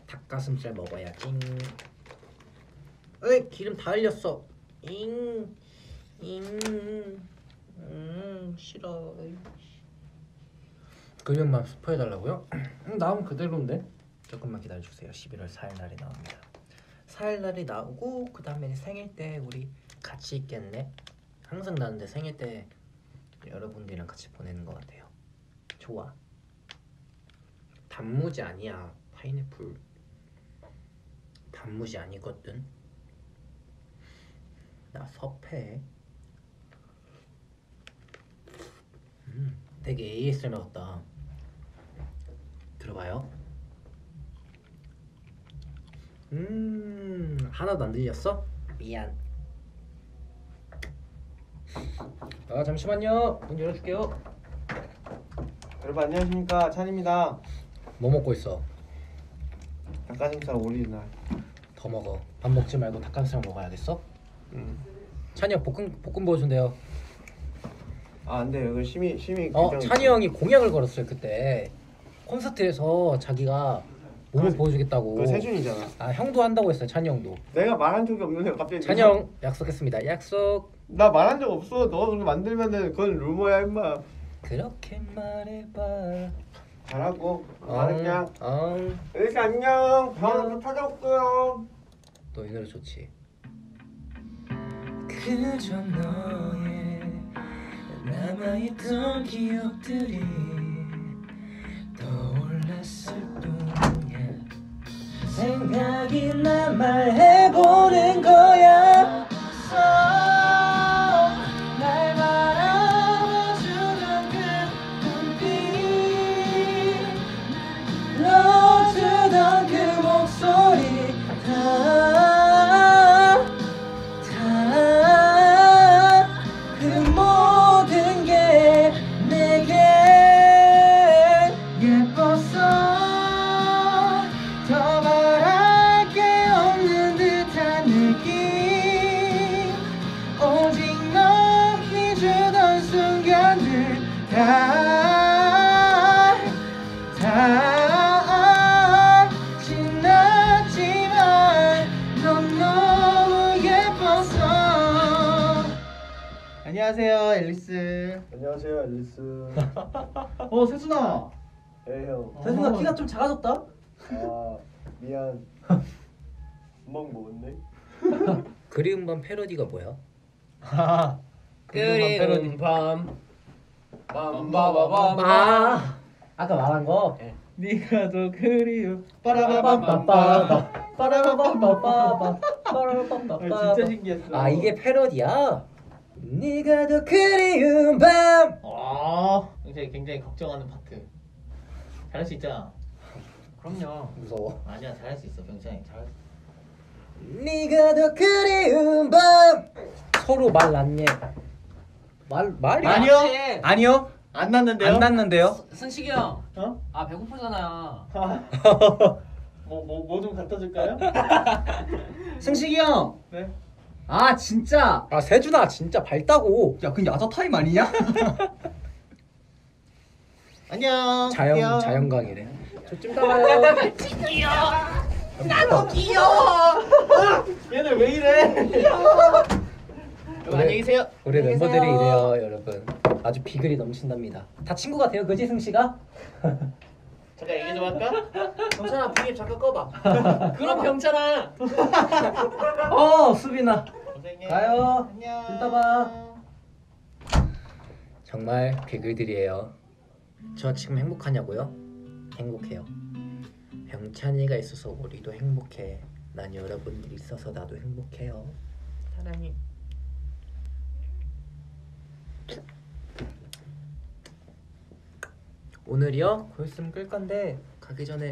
닭가슴살 먹어야지. 에이 기름 다 흘렸어. 싫어. 근육만 스포해달라고요? 나오면 그대로인데. 조금만 기다려주세요. 11월 4일 날이 나옵니다. 4일 날이 나오고 그 다음에 생일 때 우리 같이 있겠네. 항상 나는데 생일 때 여러분들이랑 같이 보내는 것 같아요. 좋아. 단무지 아니야. 파인애플. 단무지 아니거든. 나 섭해. 되게 ASMR 같다. 들어봐요. 하나도 안 들렸어? 미안. 아 잠시만요. 문 열어줄게요. 여러분 안녕하십니까, 찬입니다. 뭐 먹고 있어? 닭가슴살 오리지널. 더 먹어. 밥 먹지 말고 닭가슴살 먹어야겠어? 찬이 형 볶음 보여준대요. 아 안돼, 이거 심의 찬이 형이 공약을 걸었어요 그때 콘서트에서. 자기가 몸을 보여주겠다고. 그 세준이잖아. 아 형도 한다고 했어요. 찬이 형도. 내가 말한 적이 없는데 갑자기 찬이 형 약속했습니다. 약속. 나 말한 적 없어. 너가 그렇게 만들면은 그건 루머야 임마. 그렇게 말해봐. 잘하고 말할게요. 또 이렇게 안녕. 다음에 찾아올게요. 이 노래 좋지. 그저 너의 남아있던 기억들이 떠올랐을 뿐이야. 생각이 난 말해보는 거야. 날 바라봐주던 그 눈빛, 넣어주던 그 목소리, 그 모든 게 내게 예뻤어. 더 말할 게 없는 듯한 느낌. 오직 넌 주던 순간들 다 지났지만 넌 너무 예뻤어. 안녕하세요, 앨리스. 안녕하세요, 앨리스. 세준아. 네 형. 세준아 키가 좀 작아졌다. 아 미안. 멍 먹었네. 그리운 밤 패러디가 뭐야? 그리운 밤 빰바바밤. 아까 말한 거? 네가 더 그리워. 빠라바밤빠빠 빠라바밤빠빠 아, 진짜 신기했어. 아 이게 패러디야? 네가 더 그리운 밤. 굉장히 걱정하는 파트. 잘할 수 있잖아. 그럼요. 무서워. 아니야, 잘할 수 있어. 굉장히 잘할 수 있어. 네가 더 그리운 밤. 서로 말 났네. 말이 아니요. 안 났는데요. 승식이 형. 어? 아 배고프잖아요. 뭐 좀 갖다 줄까요? 승식이 형. 네. 아 진짜. 아 세준아 진짜 밝다고. 야 그 야자 타임 아니냐? 안녕. 자연광이래. 저좀 따라요. 나도 귀여워. 얘들 왜 이래? 안녕히 계세요. 우리 멤버들이 이래요 여러분. 아주 비글이 넘친답니다. 다 친구 같아요 그지 승씨가? 잠깐 얘기 좀 할까? 병찬아 비닐 잠깐 꺼봐. 그럼 병찬아. 수빈아. 고생해. 가요. 안녕. 이따 봐. 정말 비글들이에요. 저 지금 행복하냐고요? 행복해요. 병찬이가 있어서 우리도 행복해. 난 여러분들이 있어서 나도 행복해요. 사랑해. 오늘이요? 곧 있으면 끌 건데 가기 전에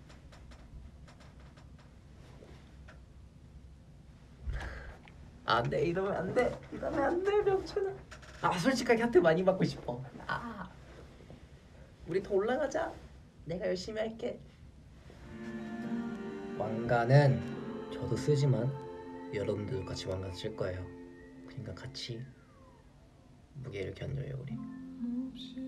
안돼 이러면 안돼 병찬아. 솔직하게 하트 많이 받고 싶어. 우리 더 올라가자. 내가 열심히 할게. 왕관은 저도 쓰지만 여러분들도 같이 왕관 쓸 거예요. 그러니까 같이 무게를 견뎌요 우리.